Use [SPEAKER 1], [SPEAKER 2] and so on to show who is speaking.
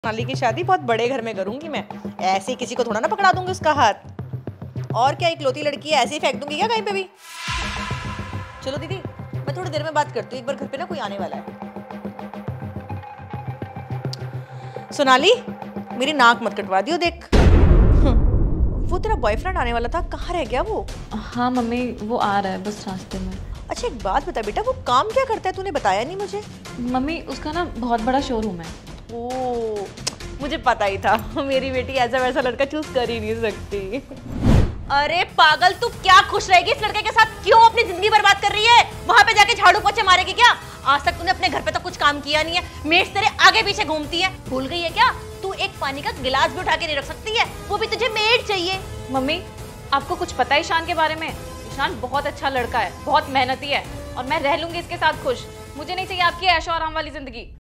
[SPEAKER 1] सोनाली की शादी बहुत बड़े घर में करूंगी मैं। ऐसे किसी को थोड़ा ना पकड़ा दूंगी उसका हाथ। और क्या इकलौती लड़की है, ऐसे ही फेंक दूंगी क्या कहीं पे भी। चलो दीदी, मैं थोड़ी देर में बात करती हूँ, एक बार घर पे ना कोई आने वाला है। सोनाली, मेरी नाक मत कटवा दियो देख। वो तेरा बॉयफ्रेंड आने वाला था, कहाँ रह गया वो?
[SPEAKER 2] हाँ मम्मी, वो आ रहा है बस रास्ते में।
[SPEAKER 1] अच्छा एक बात बता बेटा, वो काम क्या करता है, तूने बताया नहीं मुझे।
[SPEAKER 2] मम्मी उसका ना बहुत बड़ा शोरूम है।
[SPEAKER 1] ओ, मुझे पता ही था, मेरी बेटी ऐसा वैसा लड़का चूज कर ही नहीं सकती। अरे पागल, तू क्या खुश रहेगी इस लड़के के साथ? क्यों अपनी जिंदगी बर्बाद कर रही है? वहां पे जाके झाड़ू पोछे मारेगी क्या? आज तक तूने अपने घर पे तो कुछ काम किया नहीं है, मेड्स तेरे आगे पीछे घूमती है। भूल गई है क्या? तू एक पानी का गिलास भी उठा के नहीं रख सकती है, वो भी तुझे मेड चाहिए।
[SPEAKER 2] मम्मी आपको कुछ पता है ईशान के बारे में? ईशान बहुत अच्छा लड़का है, बहुत मेहनती है, और मैं रह लूंगी इसके साथ खुश। मुझे नहीं चाहिए आपकी ऐशो आराम वाली जिंदगी।